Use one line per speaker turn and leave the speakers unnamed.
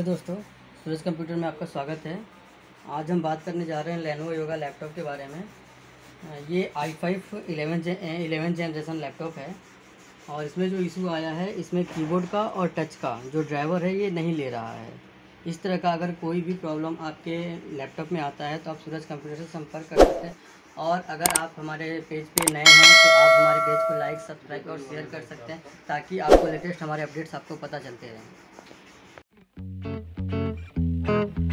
दोस्तों, सूरज कंप्यूटर में आपका स्वागत है। आज हम बात करने जा रहे हैं लेनोवो योगा लैपटॉप के बारे में। ये i5 11 जनरेशन लैपटॉप है और इसमें जो इशू आया है, इसमें कीबोर्ड का और टच का जो ड्राइवर है ये नहीं ले रहा है। इस तरह का अगर कोई भी प्रॉब्लम आपके लैपटॉप में आता है तो आप सूरज कंप्यूटर से संपर्क कर सकते हैं। और अगर आप हमारे पेज पे नए हैं तो आप हमारे पेज को लाइक, सब्सक्राइब और शेयर कर सकते हैं ताकि आपको लेटेस्ट हमारे अपडेट्स आपको पता चलते रहें।